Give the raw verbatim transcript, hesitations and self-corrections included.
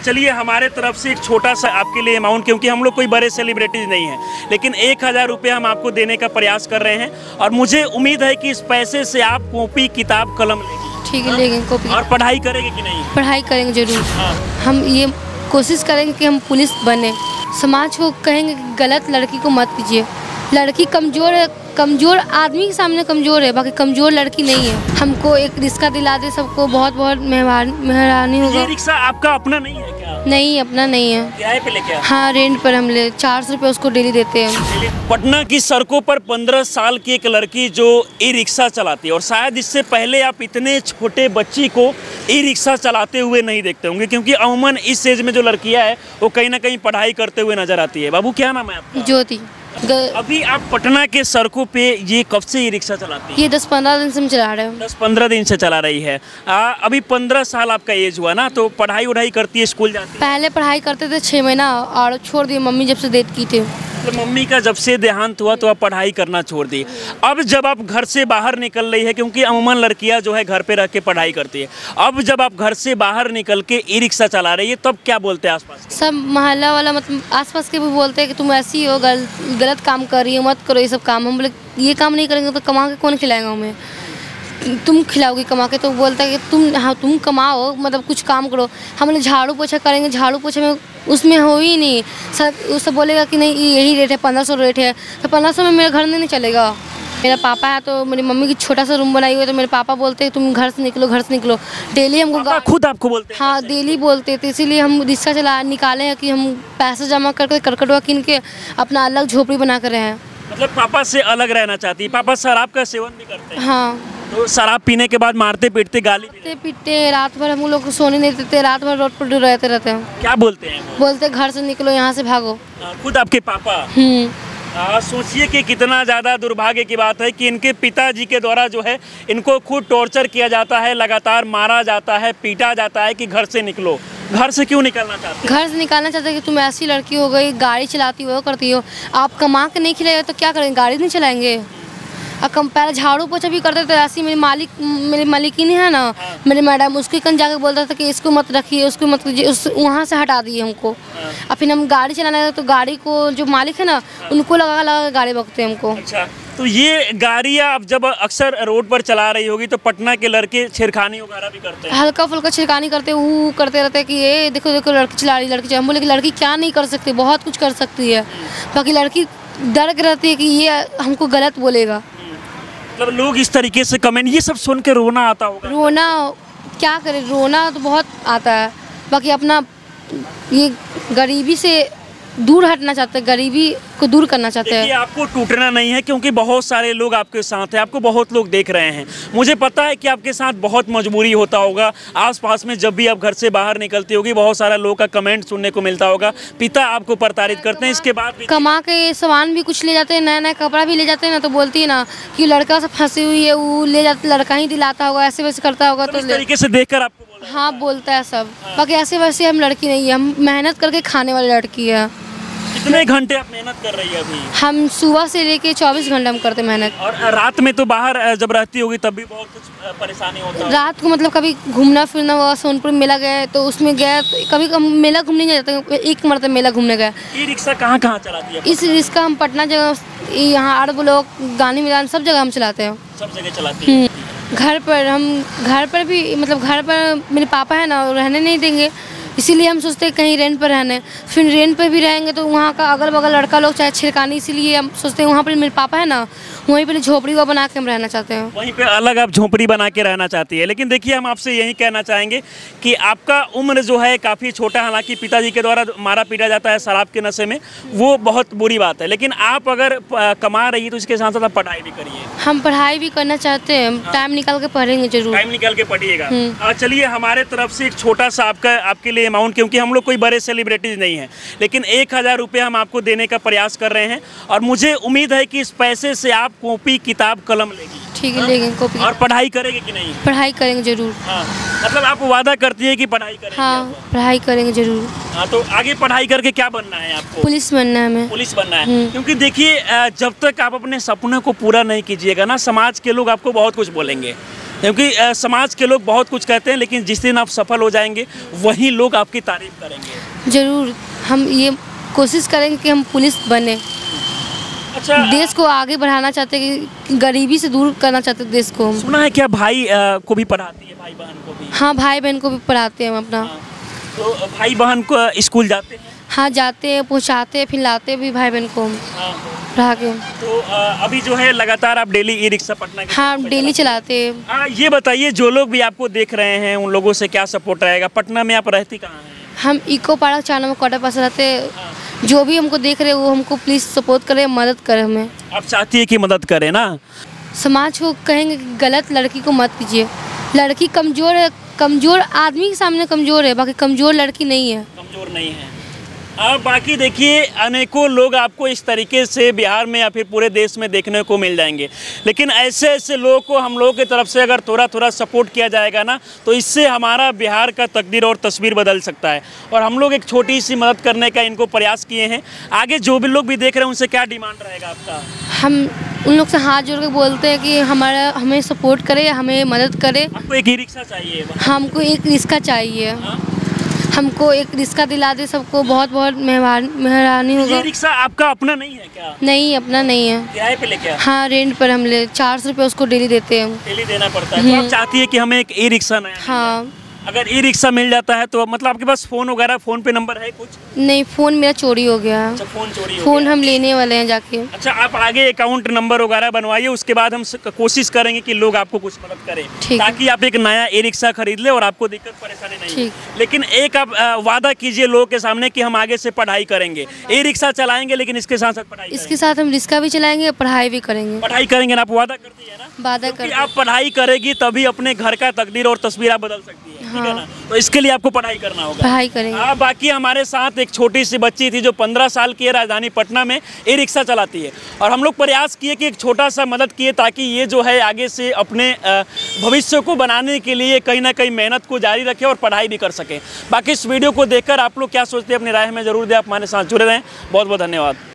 चलिए हमारे तरफ से एक छोटा सा आपके लिए अमाउंट, क्योंकि हम लोग कोई बड़े सेलिब्रिटीज नहीं हैं, लेकिन एक हज़ार रुपये हम आपको देने का प्रयास कर रहे हैं और मुझे उम्मीद है कि इस पैसे से आप कॉपी किताब कलम लेंगे। ठीक है, लेंगे कॉपी। और पढ़ाई करेंगे कि नहीं? पढ़ाई करेंगे जरूर। हाँ। हम ये कोशिश करेंगे कि हम पुलिस बने। समाज को कहेंगे कि गलत लड़की को मत कीजिए। लड़की कमज़ोर है, कमज़ोर आदमी के सामने कमज़ोर है, बाकी कमज़ोर लड़की नहीं है। हमको एक रिक्शा दिला दे, सबको बहुत बहुत मेहरबानी मेहरबानी होगा। ये रिक्शा आपका अपना नहीं है क्या? नहीं, अपना नहीं है, किराए पे लेके आए? हाँ, रेंट पर हम ले चार सौ रुपये उसको डेली देते हैं। पटना की सड़कों पर पंद्रह साल की एक लड़की जो ई रिक्शा चलाती है, और शायद इससे पहले आप इतने छोटे बच्ची को ई रिक्शा चलाते हुए नहीं देखते होंगे, क्योंकि अमूमन इस एज में जो लड़कियां है वो कहीं ना कहीं पढ़ाई करते हुए नजर आती है। बाबू क्या नाम है आपका? ज्योति। अभी आप पटना के सड़कों पे ये कब से ई रिक्शा चलाती है? ये दस पंद्रह दिन से हम चला रहे हैं। दस पंद्रह दिन से चला रही है। आ, अभी पंद्रह साल आपका एज हुआ ना, तो पढ़ाई उढ़ाई करती है, स्कूल जाती है? पहले पढ़ाई करते थे छः महीना और छोड़ दिए, मम्मी जब से डेथ की थी। तो मम्मी का जब से देहांत हुआ तो आप पढ़ाई करना छोड़ दी। अब जब आप घर से बाहर निकल रही है, क्योंकि अमूमन लड़कियां जो है घर पे रह के पढ़ाई करती है, अब जब आप घर से बाहर निकल के ई रिक्शा चला रही है, तब क्या बोलते हैं आसपास? सब मोहल्ला वाला मतलब आसपास के भी बोलते हैं कि तुम ऐसी हो, गल, गलत काम कर रही हो, मत करो ये सब काम। हम बोले ये काम नहीं करेंगे तो कमा के कौन खिलाएगा हमें? तुम खिलाओगी कमा के? तो बोलता है कि तुम हाँ तुम कमाओ, मतलब कुछ काम करो। हम लोग झाड़ू पोछा करेंगे, झाड़ू पोछे में उसमें हो ही नहीं। सब वो सब बोलेगा कि नहीं यही रेट है, पंद्रह सौ रेट है, तो पंद्रह सौ में मेरा घर नहीं चलेगा। मेरा पापा है तो मेरी मम्मी की छोटा सा रूम बनाई हुई है, तो मेरे पापा बोलते हैं तुम घर से निकलो, घर से निकलो। डेली हमको खुद आपको बोलते हैं? हाँ, डेली बोलते थे, इसीलिए हम रिक्शा चला निकाले हैं कि हम पैसा जमा करके करकटवा किन के अपना अलग झोपड़ी बना कर रहे हैं। मतलब पापा से अलग रहना चाहती है। पापा शराब का सेवन भी करते हैं? हाँ। तो शराब पीने के बाद मारते पीटते, गाली पीटते पीटते रात भर हम लोग को सोने नहीं देते, रात भर रोड पर रहते रहते हैं। क्या बोलते हैं वो? बोलते घर से निकलो, यहाँ से भागो। आ, खुद आपके पापा? हम्म। आ, सोचिए कि कितना ज़्यादा दुर्भाग्य की बात है कि इनके पिताजी के द्वारा जो है इनको खुद टॉर्चर किया जाता है, लगातार मारा जाता है, पीटा जाता है कि घर से निकलो। घर से क्यों निकलना चाहते हैं? घर से निकालना चाहते हैं कि तुम ऐसी लड़की हो गई, गाड़ी चलाती हो, करती हो, आप कमा के नहीं खिलाएगा तो क्या करेंगे? गाड़ी नहीं चलाएंगे। और कम पहले झाड़ू पोछा भी करते थे, ऐसी मेरी मालिक मेरी मालिकिन है ना, मेरी मैडम, उसके कन जाके बोलता था कि इसको मत रखिए, उसको मत कीजिए, उस वहाँ से हटा दिए हमको। और फिर हम गाड़ी चलाना है तो गाड़ी को जो मालिक है ना उनको लगा लगा गाड़ी बकते हैं हमको। अच्छा, तो ये गाड़ियाँ अब जब अक्सर रोड पर चला रही होगी तो पटना के लड़के छेड़खानी वगैरह भी करते हैं? हल्का फुल्का छिड़कानी करते वो करते रहते हैं कि ये देखो देखो लड़की चला रही, लड़की चला। हम बोले कि लड़की क्या नहीं कर सकती, बहुत कुछ कर सकती है, बाकी लड़की डर के रहती है कि ये हमको गलत बोलेगा। मतलब लोग इस तरीके से कमेंट, ये सब सुन के रोना आता होगा? रोना क्या करे, रोना तो बहुत आता है, बाकी अपना ये गरीबी से दूर हटना चाहते हैं, गरीबी को दूर करना चाहते हैं। देखिए आपको टूटना नहीं है, क्योंकि बहुत सारे लोग आपके साथ हैं, आपको बहुत लोग देख रहे हैं। मुझे पता है कि आपके साथ बहुत मजबूरी होता होगा, आसपास में जब भी आप घर से बाहर निकलती होगी बहुत सारा लोगों का कमेंट सुनने को मिलता होगा, पिता आपको प्रताड़ित करते हैं, इसके बाद भी कमा के सामान भी कुछ ले जाते हैं, नया नया कपड़ा भी ले जाते हैं ना, तो बोलती है ना कि लड़का से फंसी हुई है, वो ले जाते, लड़का ही दिलाता होगा, ऐसे वैसे करता होगा। तो इस तरीके से देखकर आपको बोल? हाँ, बोलता है सब, बाकी ऐसे वैसे हम लड़की नहीं है, हम मेहनत करके खाने वाली लड़की है। कितने घंटे आप मेहनत कर रही है अभी? हम सुबह से लेके चौबीस घंटे हम करते मेहनत। और रात में तो बाहर जब रहती होगी तब भी बहुत कुछ परेशानी होता है? रात को मतलब कभी घूमना फिरना हुआ, सोनपुर मेला गए तो उसमें गया, तो कभी हम मेला घूमने नहीं जाते, एक मरतब मेला घूमने गए। ये रिक्शा कहाँ कहाँ चलाती है? इस रिक्शा हम पटना जगह, यहाँ आर ब्लॉक, गांधी मैदान, सब जगह हम चलाते हैं। सब जगह चलाती है? घर पर हम घर पर भी मतलब घर पर मेरे पापा है ना, रहने नहीं देंगे, इसीलिए हम सोचते हैं कहीं रेंट पर रहने। फिर रेंट पर भी रहेंगे तो वहाँ का अगल बगल लड़का लोग चाहे छिड़कानी, इसीलिए हम सोचते हैं वहाँ पर मेरे पापा है ना, वहीं पर झोपड़ी वो बना के हम रहना चाहते हैं। वहीं पे अलग आप झोपड़ी बना के रहना चाहती है। लेकिन देखिए हम आपसे यही कहना चाहेंगे कि आपका उम्र जो है काफ़ी छोटा, हालांकि पिताजी के द्वारा मारा पीटा जाता है शराब के नशे में, वो बहुत बुरी बात है, लेकिन आप अगर कमा रही है तो इसके साथ साथ आप पढ़ाई भी करिए। हम पढ़ाई भी करना चाहते हैं, टाइम निकाल के पढ़ेंगे जरूर। टाइम निकाल के पढ़िएगा। चलिए हमारे तरफ से एक छोटा सा आपका आपके लिए अमाउंट, क्योंकि हम लोग कोई बड़े सेलिब्रिटीज नहीं हैं, लेकिन एक हज़ार रुपये हम आपको देने का प्रयास कर रहे हैं और मुझे उम्मीद है कि इस पैसे से आप कॉपी किताब कलम लेगी। ठीक है, लेंगे कॉपी। और पढ़ाई करेंगे कि नहीं? पढ़ाई करेंगे जरूर। हाँ, मतलब आप वादा करती है कि पढ़ाई करेंगे? हाँ, पढ़ाई करेंगे जरूर। हाँ, तो आगे पढ़ाई करके क्या बनना है आपको? पुलिस बनना है हमें। पुलिस बनना है, क्योंकि देखिए जब तक आप अपने सपने को पूरा नहीं कीजिएगा ना, समाज के लोग आपको बहुत कुछ बोलेंगे। क्योंकि अ, समाज के लोग बहुत कुछ कहते हैं, लेकिन जिस दिन आप सफल हो जाएंगे वहीं लोग आपकी तारीफ करेंगे। ज़रूर हम ये कोशिश करेंगे कि हम पुलिस बने। अच्छा, देश को आगे बढ़ाना चाहते हैं, कि गरीबी से दूर करना चाहते हैं देश को हम। सुना है क्या भाई अ, को भी पढ़ाती है, भाई बहन को भी? हाँ, भाई बहन को भी पढ़ाते हैं हम अपना। हाँ, तो भाई बहन को अ, स्कूल जाते हैं? हाँ, जाते हैं, पहुँचाते हैं, फिर लाते भी भाई बहन को हम हाँ। पढ़ा के। तो अ, अभी जो है लगातार आप डेली ई रिक्शा पटना के हाँ, सड़क पे डेली चलाते हैं। चलाते हैं। हाँ, ये बताइए जो लोग भी आपको देख रहे हैं उन लोगों से क्या सपोर्ट रहेगा? पटना में आप रहती कहाँ हैं? हम इको पार्क चार नंबर क्वार्टर पास रहते हैं। जो भी हमको देख रहे हैं वो हमको प्लीज़ सपोर्ट करें, मदद करें हमें। आप चाहती है कि मदद करें ना? समाज को कहेंगे कि गलत लड़की को मत कीजिए। लड़की कमज़ोर है, कमज़ोर आदमी के सामने कमज़ोर है, बाकी कमज़ोर लड़की नहीं है। कमज़ोर नहीं है। अब बाकी देखिए अनेकों लोग आपको इस तरीके से बिहार में या फिर पूरे देश में देखने को मिल जाएंगे, लेकिन ऐसे ऐसे लोगों को हम लोगों की तरफ से अगर थोड़ा थोड़ा सपोर्ट किया जाएगा ना, तो इससे हमारा बिहार का तकदीर और तस्वीर बदल सकता है। और हम लोग एक छोटी सी मदद करने का इनको प्रयास किए हैं। आगे जो भी लोग भी देख रहे हैं उनसे क्या डिमांड रहेगा आपका? हम उन लोग से हाथ जोड़ के बोलते हैं कि हमारा हमें सपोर्ट करे, हमें मदद करे। आपको एक ई रिक्शा चाहिए? हमको एक रिक्शा चाहिए। हाँ? हमको एक रिक्शा दिला दे, सबको बहुत बहुत मेहरबान मेहरबानी ये होगा। रिक्शा आपका अपना नहीं है क्या? नहीं, अपना नहीं है। किराए पे लेके आए? हाँ, रेंट पर हम ले चार सौ रुपये उसको डेली देते हैं हम। डेली देना पड़ता है। तो आप चाहती है कि हमें एक ई रिक्शा नया मिल जाए? हाँ। अगर ई रिक्शा मिल जाता है तो मतलब आपके पास फ़ोन वगैरह, फ़ोन पे नंबर है कुछ? नहीं, फ़ोन मेरा चोरी हो गया है। अच्छा, फ़ोन चोरी हो फ़ोन गया। हम लेने वाले हैं जाके। अच्छा, आप आगे अकाउंट नंबर वगैरह बनवाइए, उसके बाद हम स- कोशिश करेंगे कि लोग आपको कुछ मदद करें, ठीक है। ताकि आप एक नया ई रिक्शा खरीद ले और आपको दिक्कत परेशानी नहीं ठीक। हो। लेकिन एक आप अ, वादा कीजिए लोगों के सामने कि हम आगे से पढ़ाई करेंगे, ई रिक्शा चलाएंगे, लेकिन इसके साथ साथ पढ़ाई इसके करेंगे। साथ हम रिक्शा भी चलाएंगे, पढ़ाई भी करेंगे। पढ़ाई करेंगे ना? आप वादा करती है ना? वादा क्योंकि कर आप पढ़ाई करेगी तभी अपने घर का तकदीर और तस्वीर आप बदल सकती है, ठीक है हाँ। ना? तो इसके लिए आपको पढ़ाई करना होगा। पढ़ाई करेंगे। हाँ, बाकी हमारे साथ एक छोटी सी बच्ची थी जो पंद्रह साल की है, राजधानी पटना में ई रिक्शा चलाती है। और हम लोग प्रयास किए कि एक छोटा सा मदद किए ताकि ये जो है आगे से अपने अ, भविष्य को बनाने के लिए कहीं ना कहीं मेहनत को जारी रखे और पढ़ाई भी कर सके। बाकी इस वीडियो को देखकर आप लोग क्या सोचते हैं अपनी राय में ज़रूर दें। आप हमारे साथ जुड़े रहें। बहुत बहुत धन्यवाद।